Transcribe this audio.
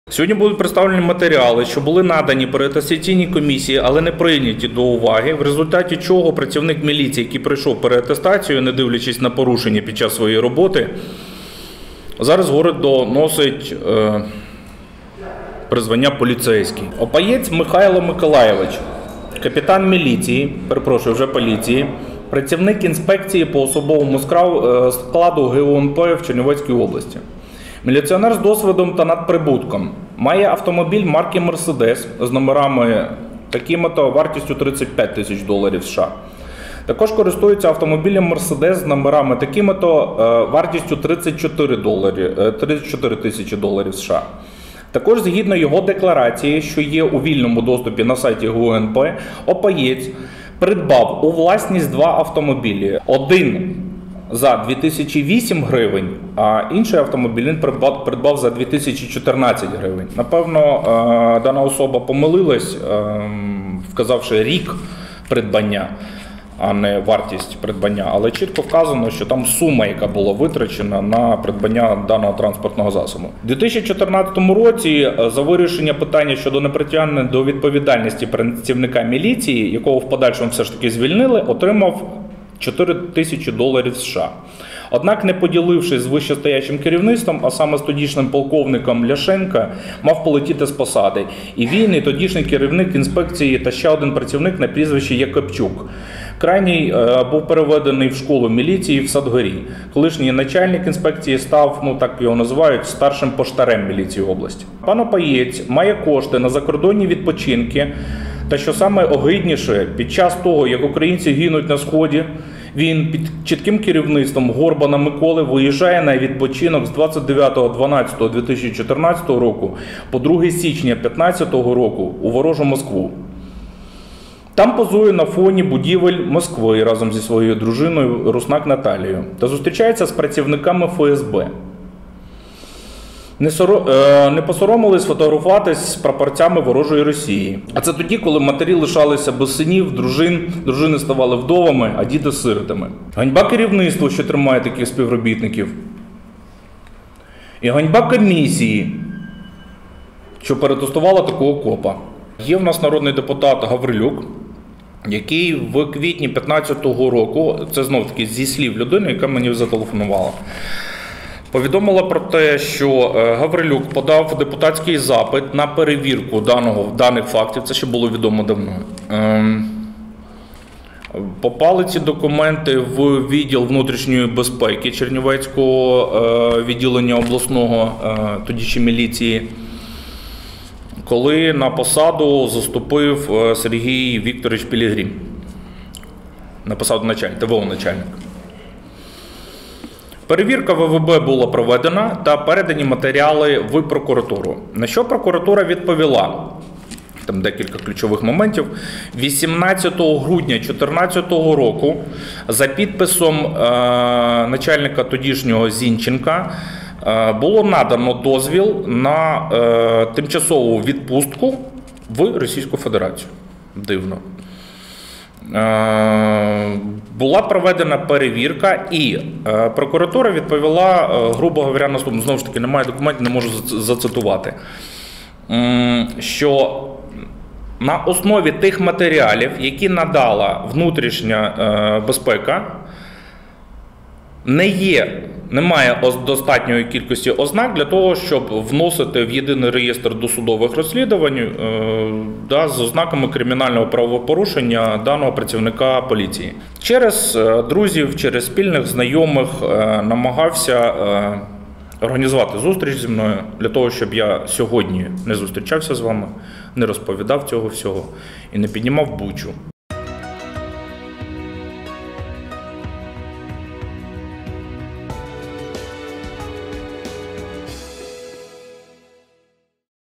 Сьогодні будуть представлені матеріали, що були надані переатестаційній комісії, але не прийняті до уваги, в результаті чого працівник міліції, який пройшов переатестацію, не дивлячись на порушення під час своєї роботи, зараз гордо носить призвання поліцейський. Опаєць Михайло Миколайович, капітан міліції, перепрошую, вже поліції, працівник інспекції по особовому складу ГУНП в Чернівецькій області. Міліціонер з досвідом та надприбутком. Має автомобіль марки «Мерседес» з номерами такими-то вартістю $35 000 США. Також користується автомобілем «Мерседес» з номерами такими-то вартістю $34 000 США. Також згідно його декларації, що є у вільному доступі на сайті ГУНП, Опаєць придбав у власність два автомобілі. Один за 2008 гривень, а інший автомобіль він придбав за 2014 гривень. Напевно, дана особа помилилась, вказавши рік придбання, а не вартість придбання. Але чітко вказано, що там сума, яка була витрачена на придбання даного транспортного засобу. У 2014 році за вирішення питання щодо непритягнення до відповідальності працівника міліції, якого в подальшому все ж таки звільнили, отримав $4000 США. Однак, не поділившись з вищестоячим керівництвом, а саме з тодішнім полковником Ляшенка, мав полетіти з посади. І він, і тодішній керівник інспекції та ще один працівник на прізвище Якобчук. Крайній був переведений в школу міліції в Садгорі. Колишній начальник інспекції став, так його називають, старшим поштарем міліції області. Пан Опаєць має кошти на закордонні відпочинки, та що саме огидніше, під час того, як українці гинуть на Сході, він під чітким керівництвом Горбана Миколи виїжджає на відпочинок з 29.12.2014 року по 2 січня 2015 року у ворожу Москву. Там позує на фоні будівель Москви разом зі своєю дружиною Руснак Наталією та зустрічається з працівниками ФСБ. Не посоромились фотографуватись з прапорцями ворожої Росії. А це тоді, коли матері лишалися без синів, дружини ставали вдовами, а діти – сиротами. Ганьба керівництву, що тримає таких співробітників. І ганьба комісії, що перетестувала такого копа. Є в нас народний депутат Гаврилюк, який в квітні 2015 року, це знов-таки зі слів людини, яка мені зателефонувала, повідомила про те, що Гаврилюк подав депутатський запит на перевірку даних фактів, це ще було відомо давно. Попали ці документи в відділ внутрішньої безпеки Чернівецького відділення обласного, тоді ще міліції, коли на посаду заступив Сергій Вікторович Пілігрім, на посаду ТВО начальника. Перевірка ВВБ була проведена та передані матеріали в прокуратуру. На що прокуратура відповіла? Там декілька ключових моментів. 18 грудня 2014 року за підписом начальника тодішнього Зінченка було надано дозвіл на тимчасову відпустку в Російську Федерацію. Дивно. Була проведена перевірка і прокуратура відповіла, грубо говоря, наступно, знову ж таки, немає документів, не можу зацитувати, що на основі тих матеріалів, які надала внутрішня безпека, немає достатньої кількості ознак для того, щоб вносити в єдиний реєстр досудових розслідувань з ознаками кримінального правопорушення даного працівника поліції. Через друзів, через спільних знайомих намагався організувати зустріч зі мною для того, щоб я сьогодні не зустрічався з вами, не розповідав цього всього і не піднімав бучу.